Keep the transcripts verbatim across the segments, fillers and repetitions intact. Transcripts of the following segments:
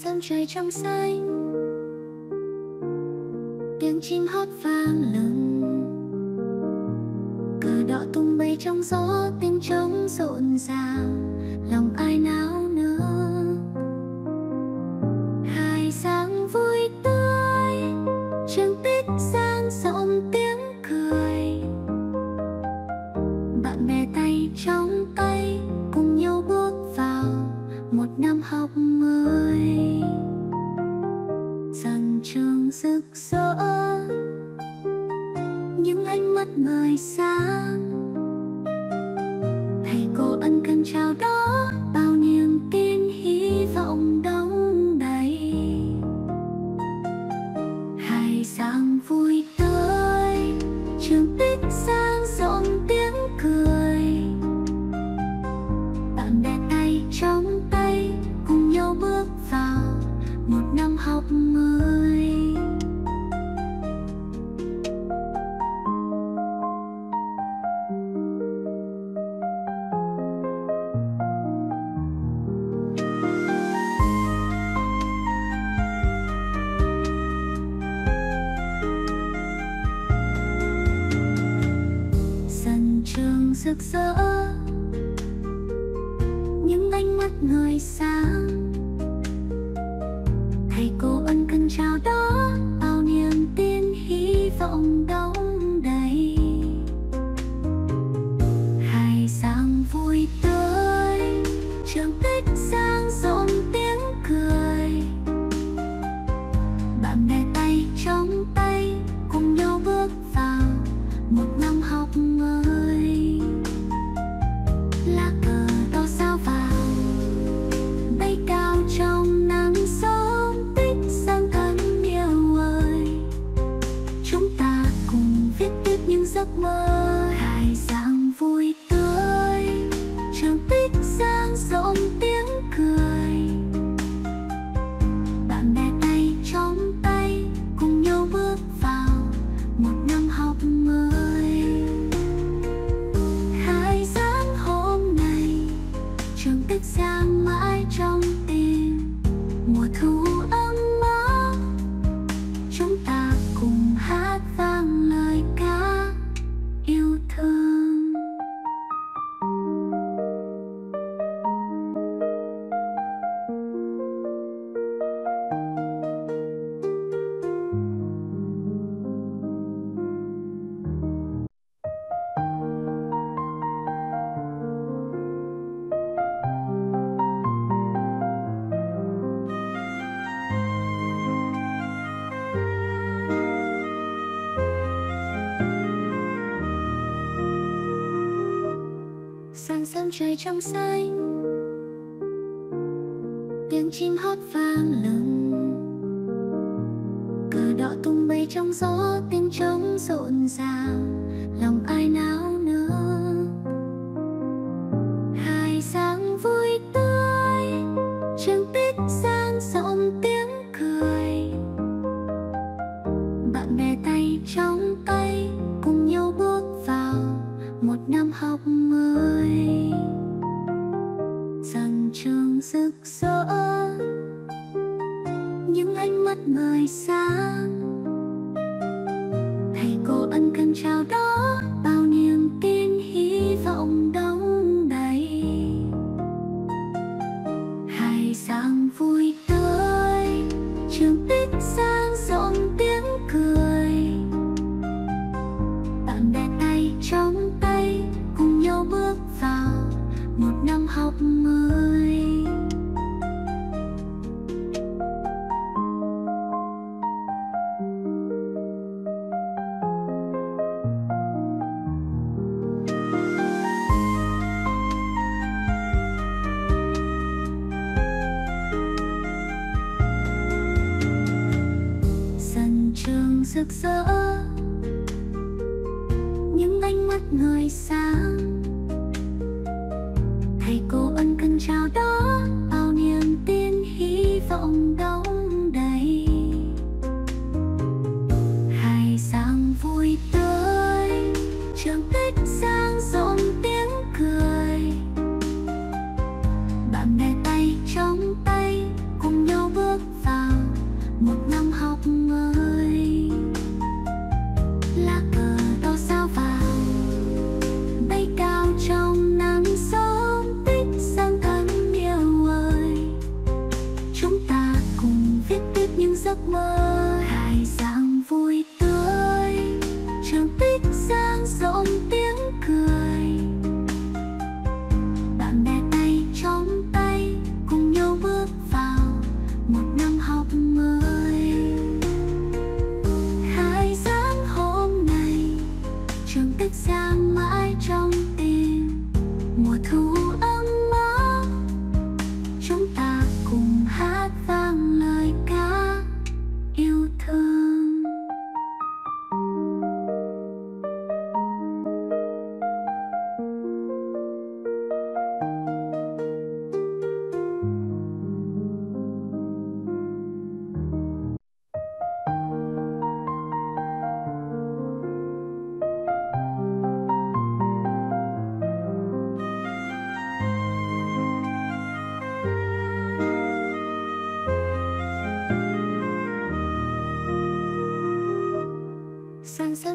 sớm trời trong xanh, tiếng chim hót vang lừng, cờ đỏ tung bay trong gió, tiếng trống rộn ràng, lòng ai náo nức. Hai sáng vui tươi, trường tích sang rộng tiếng cười, bạn bè tay trong tay cùng nhau bước vào một năm học mới. Sân trường rực rỡ, những ánh mắt người sáng, thầy cô ân cần chào đón, bao niềm tin hy vọng đong đầy. Hai sáng vui tươi, trường tích sang rộng tiếng cười, bạn bè tay trong tay cùng nhau bước vào một năm học mới. Sân trường rực rỡ, những ánh mắt người sáng, thầy cô ân cần chào đón, bao niềm tin hy vọng đong đầy. Hai sáng vui tươi, trường tích sang rộng tiếng cười, bạn bè tay trong tay cùng nhau bước vào một năm học mới. Lá cờ đỏ sao vàng bay cao trong nắng sớm, tích sang thân yêu ơi, chúng ta cùng viết tiếp những giấc mơ. Hai sáng vui tươi, trường tích sang rộng tiếng cười, bạn bè tay trong tay cùng nhau bước vào một năm học mới. Hai sáng hôm nay trường tích giang mãi trong tim, mùa thu ấm áp, chúng ta cùng hát vang lời ca yêu thương. Sáng sớm trời trong xanh, tiếng chim hót vang lừng, cờ đỏ tung bay trong gió, tiếng trống rộn ràng, lòng ai náo nức. Hai sáng vui tươi, trường tích sang rộng tiếng cười, bạn bè tay trong tay cùng nhau bước vào một năm học mới. Sân trường rực rỡ, những ánh mắt người sáng, thầy cô ân cần chào đón, bao niềm tin hy vọng đong đầy. Hai sáng vui tươi, trường tích sang rộng tiếng cười, bạn bè tay trong tay cùng nhau bước vào một năm học mới. Sân trường rực rỡ, những ánh mắt người sáng, thầy cô ân cần chào đón, bao niềm tin hy vọng đong đầy. Hai sáng vui tươi, trường tích sang rộng tiếng cười, bạn bè tay trong tay cùng nhau bước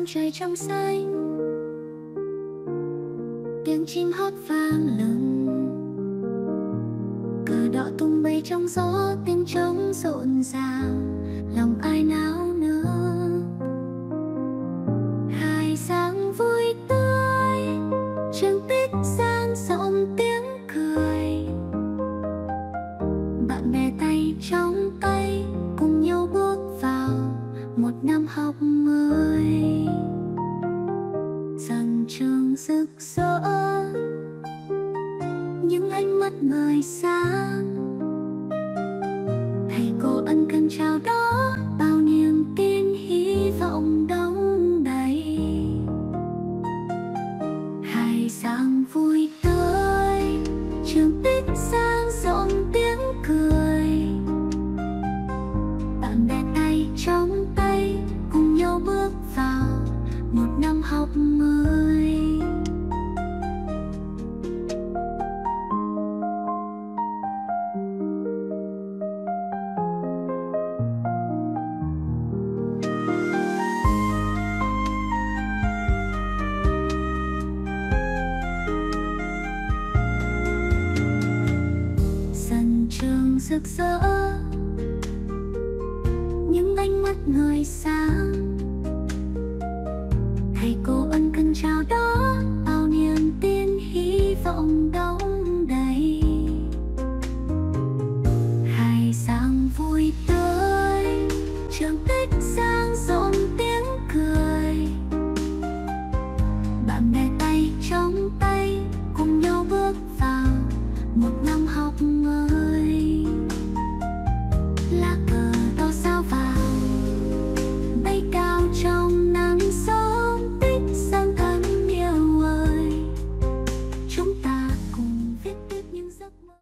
trời trong xanh, tiếng chim hót vang lừng, cờ đỏ tung bay trong gió, tiếng trống rộn ràng, lòng ai náo nức. Hai sáng vui tươi, trường tích sang rộng tiếng cười, bạn bè tay trong tay cùng nhau bước vào một năm học mới. Sân trường rực rỡ, những ánh mắt người sáng, thầy cô ân cần chào đón, bao niềm tin hy vọng đong đầy. Hai sáng vui tươi, trường tích sang rộng tiếng cười, bạn bè tay trong tay cùng nhau bước vào một năm học mới. Sân trường rực rỡ, những ánh mắt người sáng, thầy cô ân cần chào đón,